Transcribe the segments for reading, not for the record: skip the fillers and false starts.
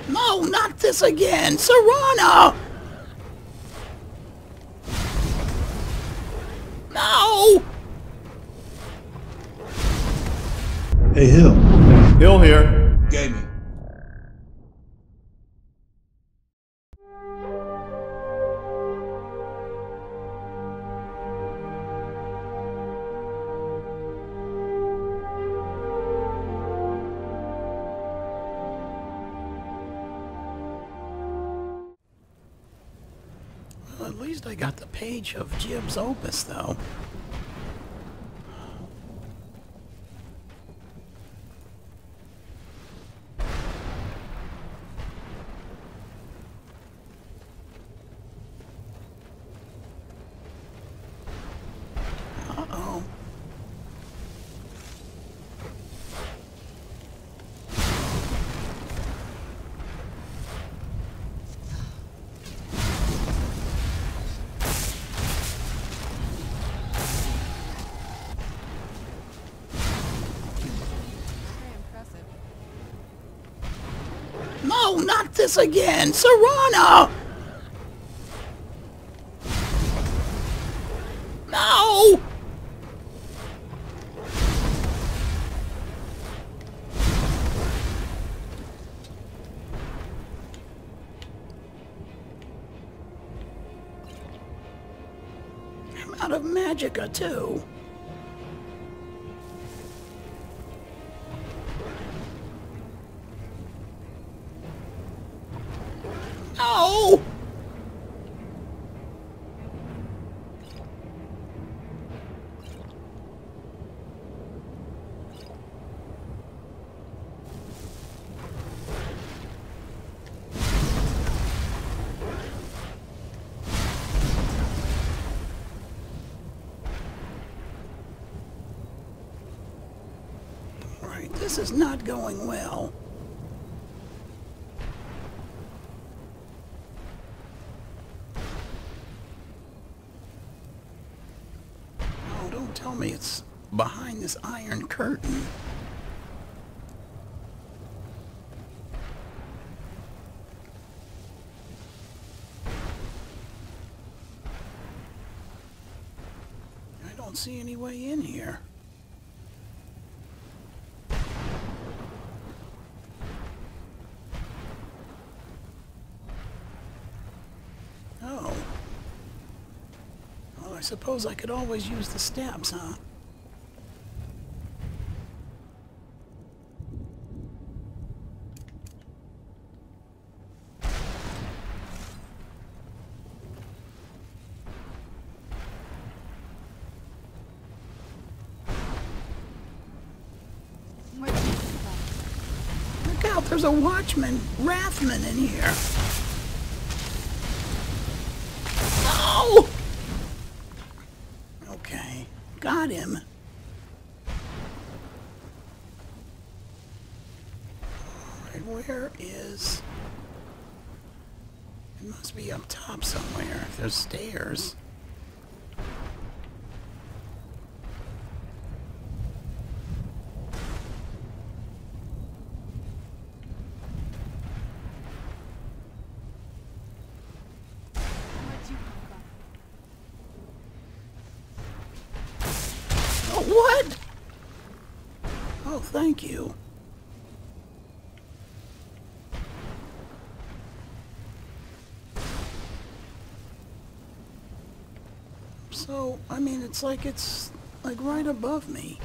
No, not this again! Serana! No! Hey, Hill. Hill here. Gaming. Well, at least I got the page of Jib's opus, though. Uh-oh. No, not this again! Serana! No! I'm out of magicka, too. No! Right, this is not going well. Oh, don't tell me it's behind this iron curtain. I don't see any way in here. Oh. Well, I suppose I could always use the steps, huh? Look out, there's a watchman, Wrathman in here. No! Okay, got him. Alright, where is... It must be up top somewhere. There's stairs. Oh, what? Oh, thank you. So, I mean, it's like right above me.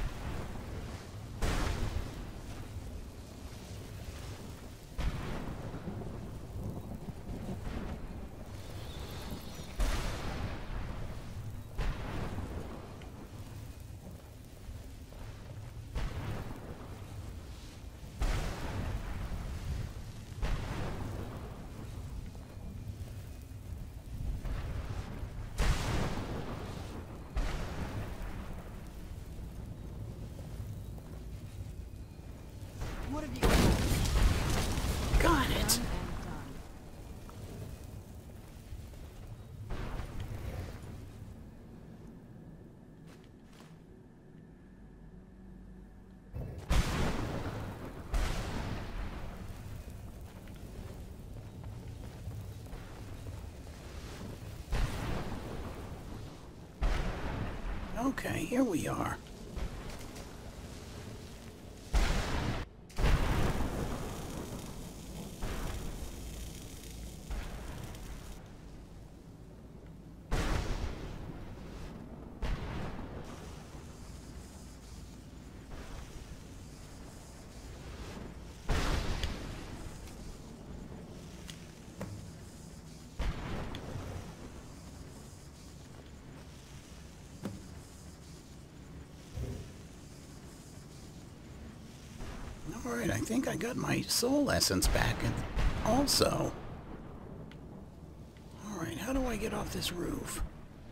Okay, here we are. Alright, I think I got my soul essence back also. Alright, how do I get off this roof?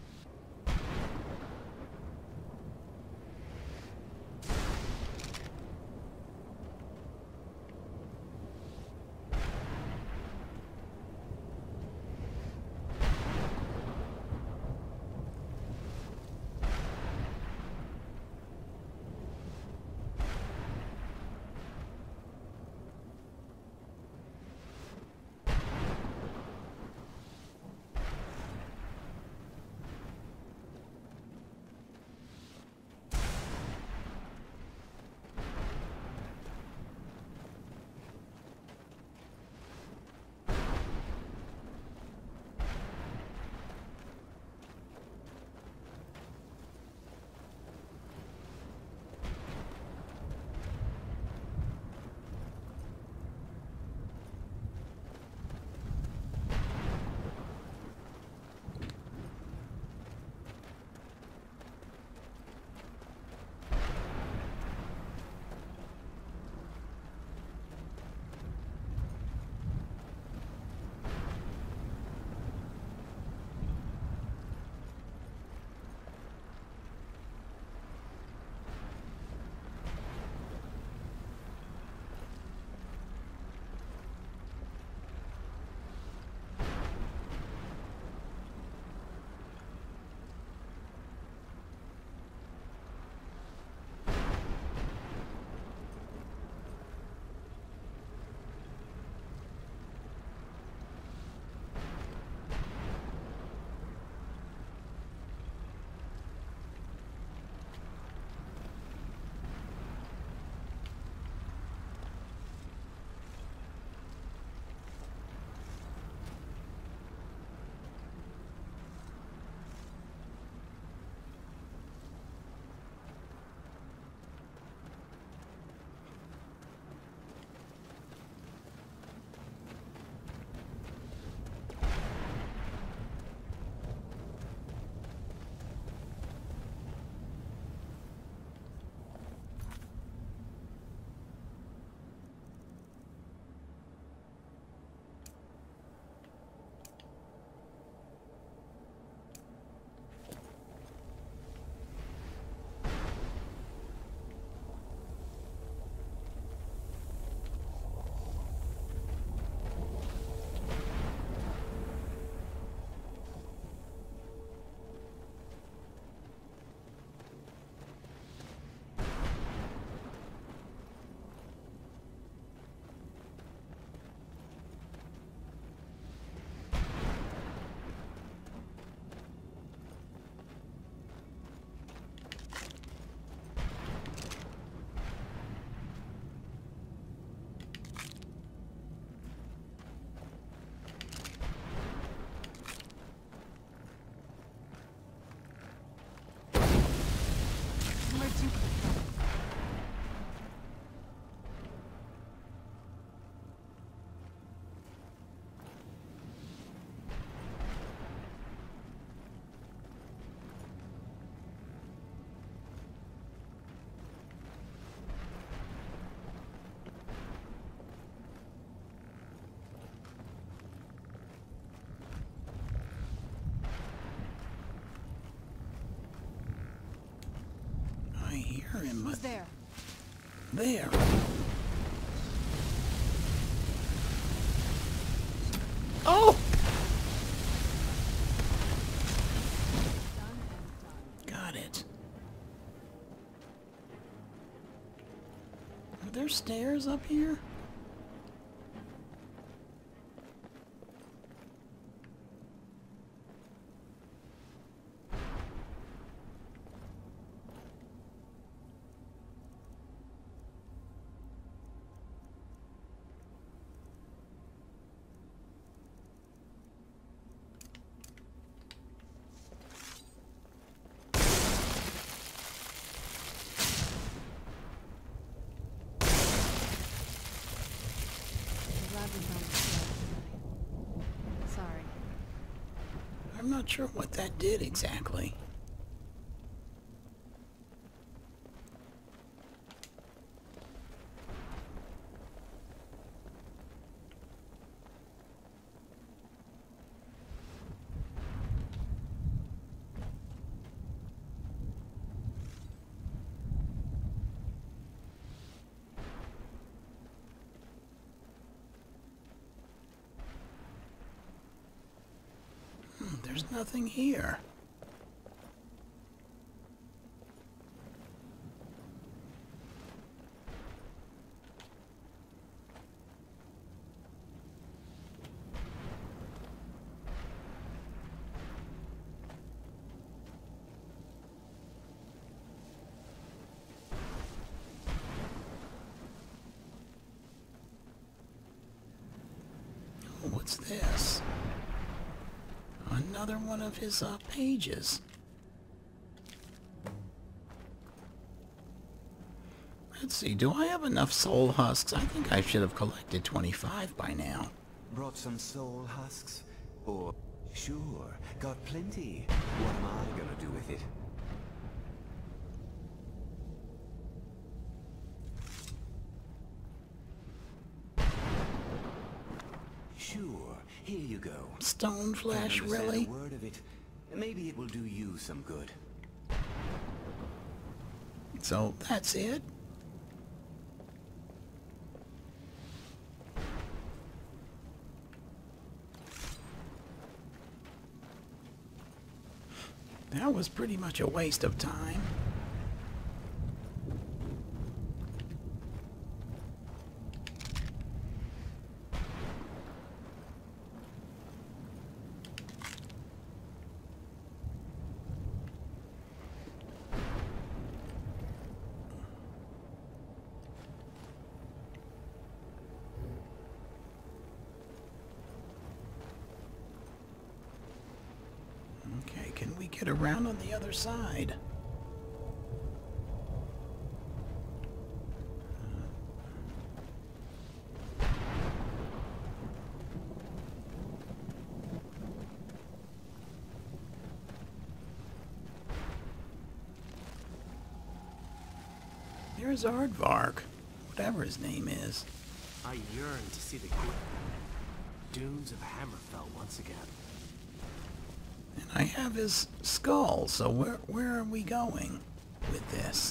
Who's there? There. Oh! Got it. Are there stairs up here? I'm not sure what that did exactly. There's nothing here. Oh, what's this? Another one of his pages. Let's see, do I have enough soul husks? I think I should have collected 25 by now. Brought some soul husks? Or, sure, got plenty. What am I gonna do with it? Sure, here you go. Stone flesh, Don't understand really? a word of it. Maybe it will do you some good. So, that's it? That was pretty much a waste of time. Okay, can we get around on the other side? There's Aardvark, whatever his name is. I yearn to see the dunes of Hammerfell once again. And I have his skull, so where are we going with this?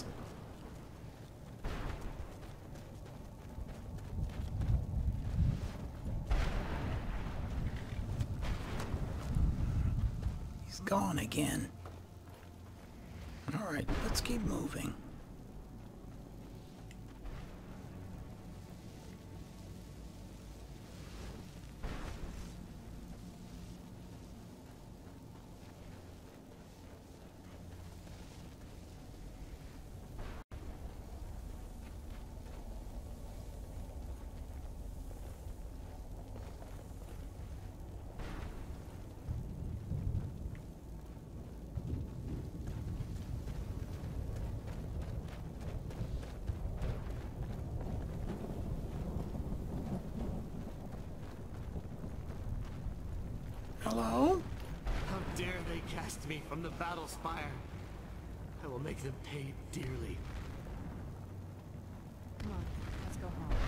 He's gone again. Alright, let's keep moving. Hello? How dare they cast me from the battle spire? I will make them pay dearly. Come on, let's go home.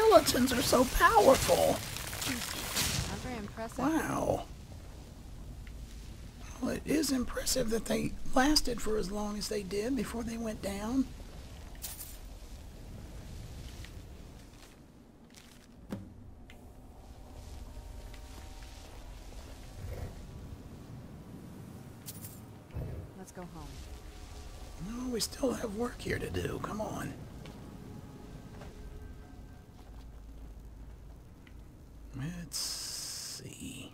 skeletons are so powerful. Not very impressive. Wow. Well, it is impressive that they lasted for as long as they did before they went down. Let's go home. No, we still have work here to do. Come on. Let's see.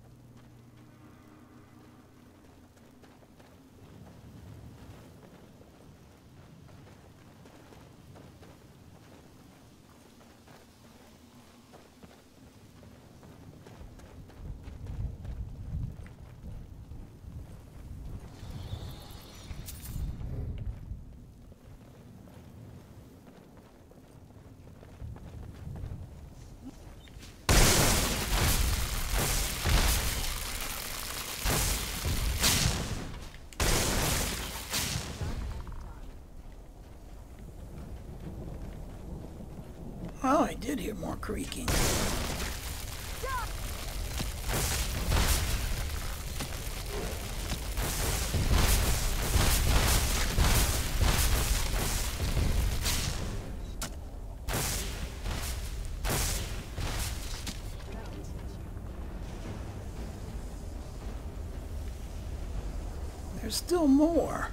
Oh, I did hear more creaking. There's still more.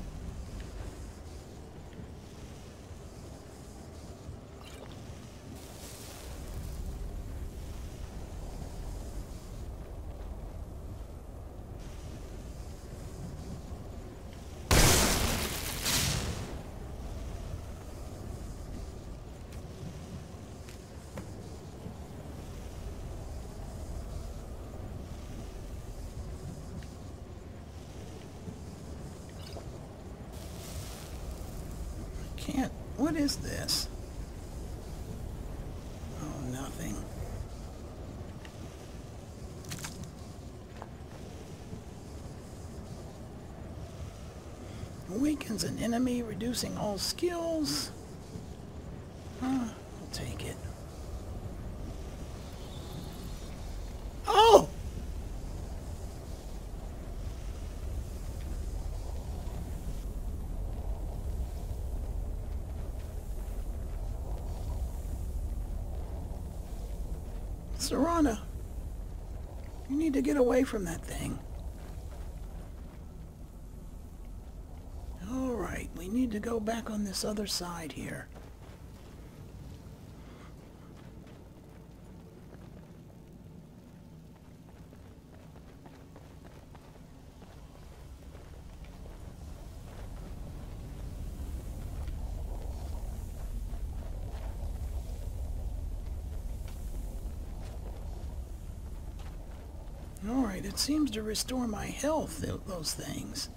Can't. What is this? Oh, nothing. Awakens an enemy, reducing all skills. I'll take it. Oh! Serana, you need to get away from that thing. Alright, we need to go back on this other side here. Alright, it seems to restore my health, those things.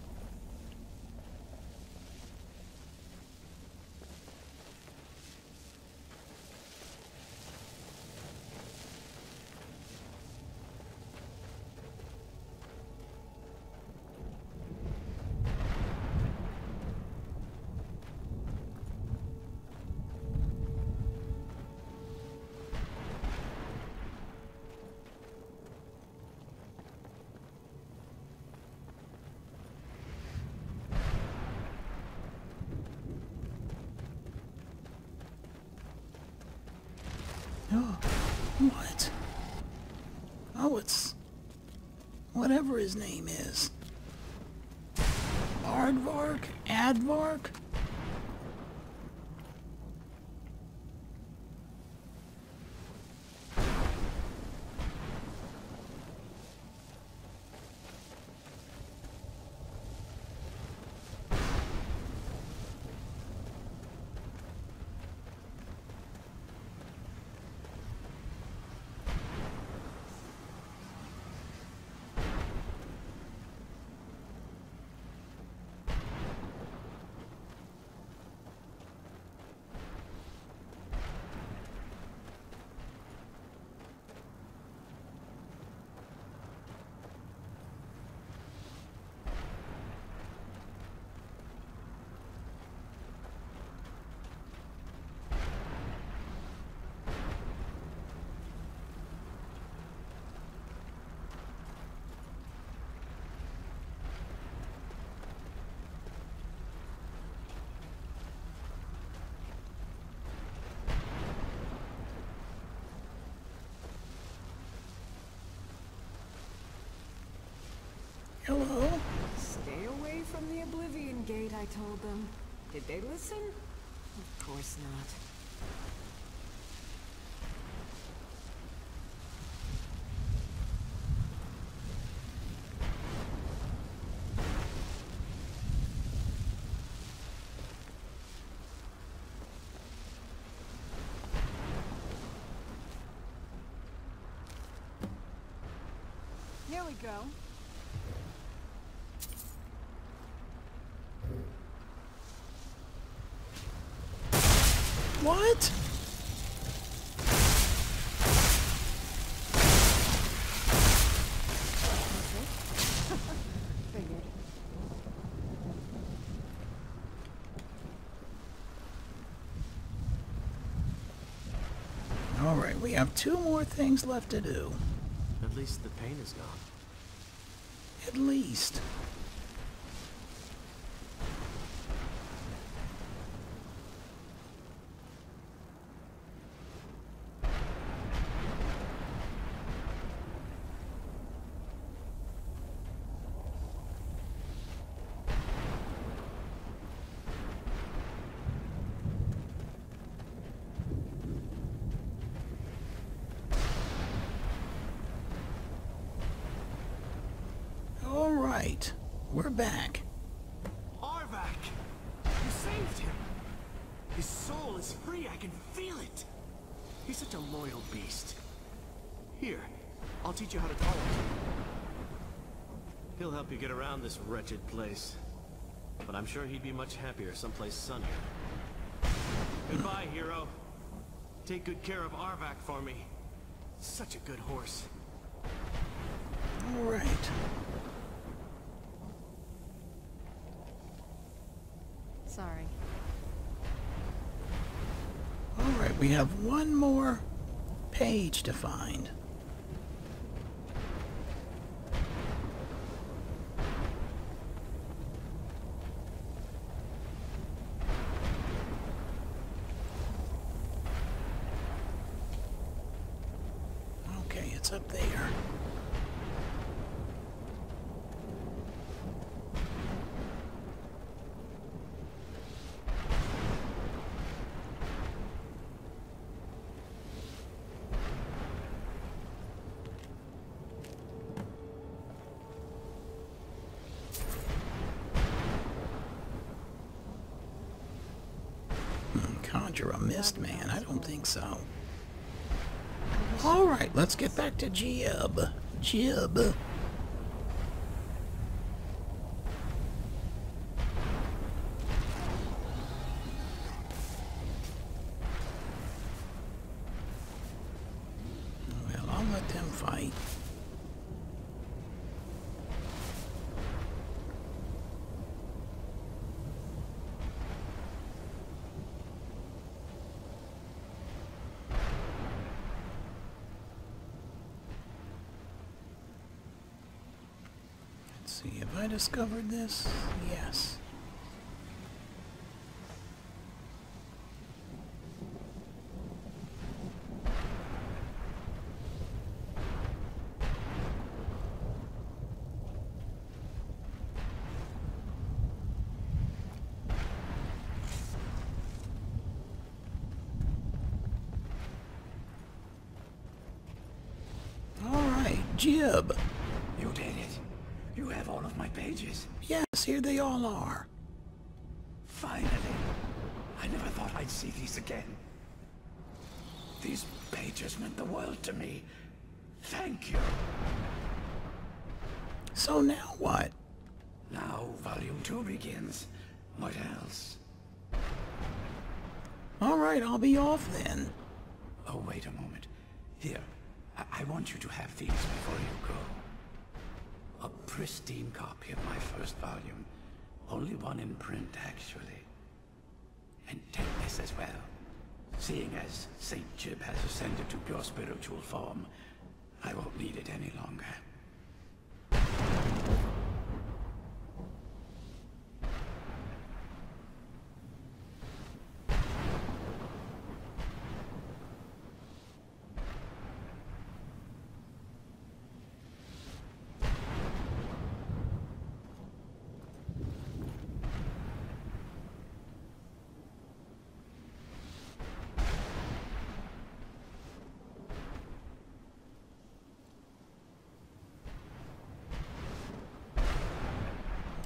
Oh, what? Oh, it's whatever his name is. Aardvark? Advark? Hello? Stay away from the Oblivion Gate, I told them. Did they listen? Of course not. Here we go. What? Figured. All right, we have 2 more things left to do. At least the pain is gone. At least. All right, we're back. Arvak! You saved him! His soul is free, I can feel it! He's such a loyal beast. Here, I'll teach you how to talk. He'll help you get around this wretched place. But I'm sure he'd be much happier someplace sunnier. Goodbye, hero. Take good care of Arvak for me. Such a good horse. All right. Sorry. All right, we have 1 more page to find. Okay, it's up there. Conjure a mist man? I don't think so. Alright, let's get back to Jib. Jib. Well, I'll let them fight. See, have I discovered this? Yes. All right, Jib. You did it. You have all of my pages. Yes, here they all are. Finally. I never thought I'd see these again. These pages meant the world to me. Thank you. So now what? Now Volume 2 begins. What else? All right, I'll be off then. Oh, wait a moment. Here, I want you to have these before you go. A pristine copy of my first volume. Only one in print, actually. And take this as well. Seeing as Saint Jib has ascended to pure spiritual form, I won't need it any longer.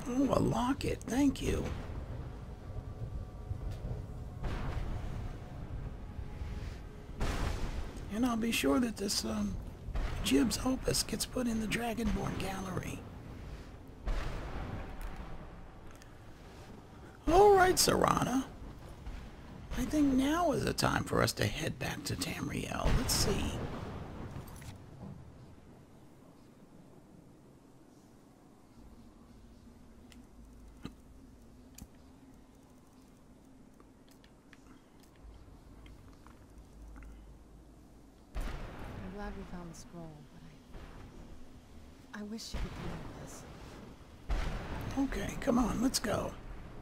Oh, a locket. Thank you. And I'll be sure that this, Jib's opus gets put in the Dragonborn gallery. Alright, Serana. I think now is the time for us to head back to Tamriel. Let's see. I'm glad we found the scroll, but I wish you could come with us. Okay, come on, let's go.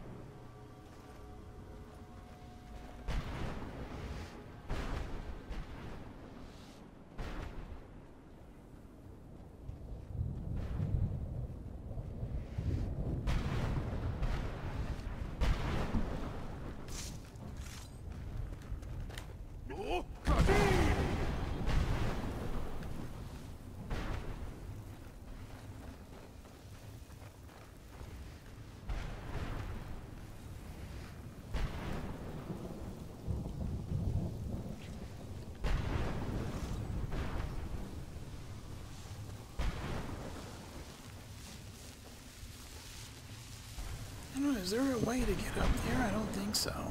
I don't know, is there a way to get up there? I don't think so.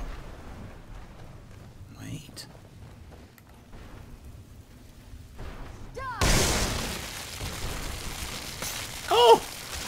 Wait. Oh!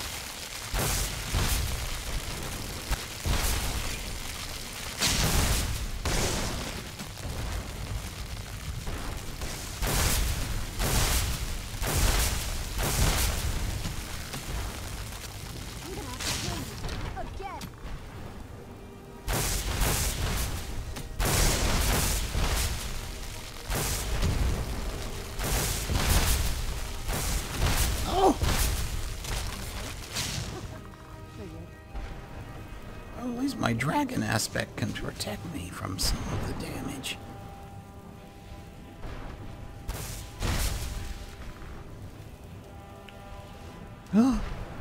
At least my dragon aspect can protect me from some of the damage. Huh?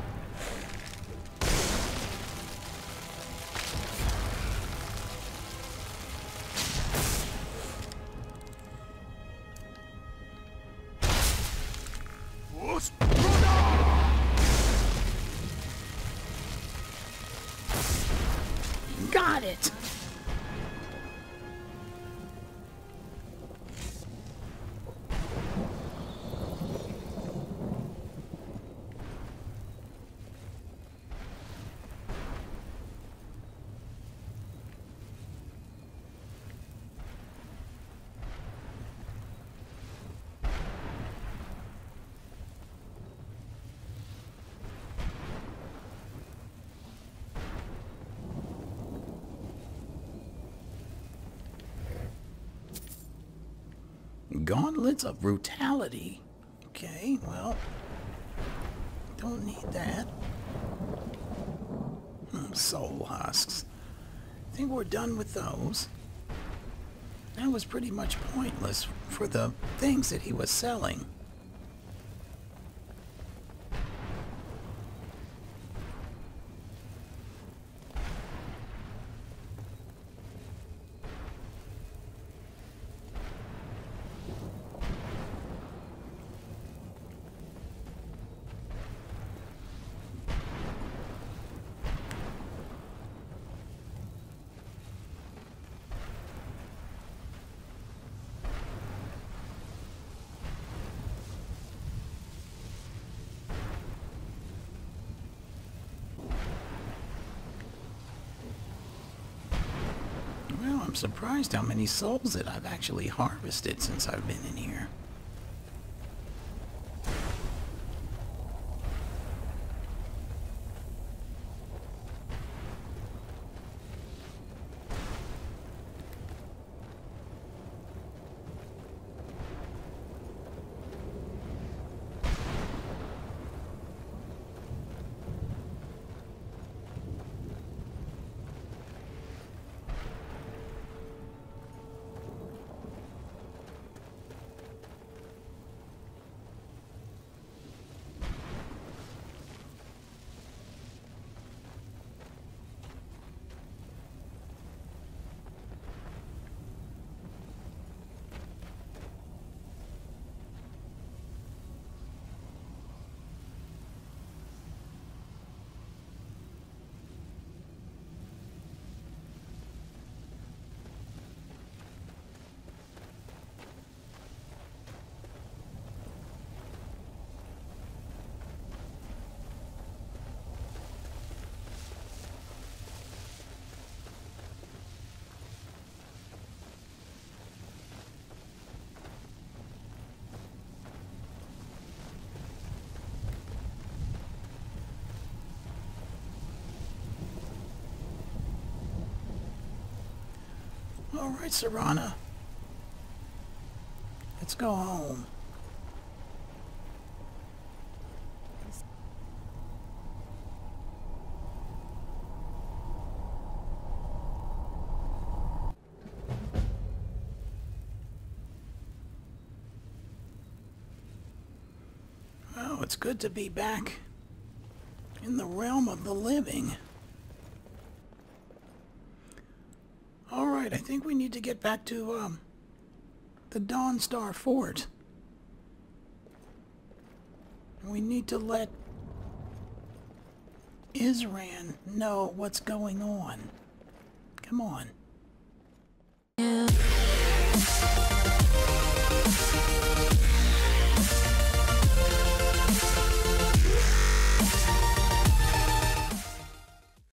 Got it! Gauntlets of brutality. Okay, well, don't need that. Soul husks. I think we're done with those. That was pretty much pointless for the things that he was selling. I'm surprised how many souls that I've actually harvested since I've been in here. Alright, Serana. Let's go home. Well, it's good to be back in the realm of the living. Alright, I think we need to get back to, the Dawnstar Fort. We need to let Isran know what's going on. Come on.